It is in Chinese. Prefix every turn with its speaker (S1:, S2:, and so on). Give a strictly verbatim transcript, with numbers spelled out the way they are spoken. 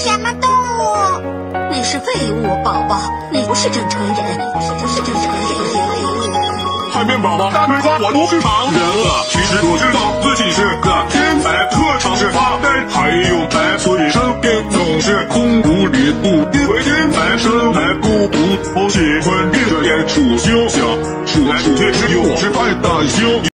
S1: 什么动物？
S2: 你是废物，宝宝，你不是正常人，不是不是正常人。
S3: 海绵宝宝大嘴巴，我不是常人了。其实我知道自己是个天才，特长是发呆，还有白，所以身边总是空无一物。因为天才生来孤独，我喜欢闭着眼数星星，数来数去只有我是范大星。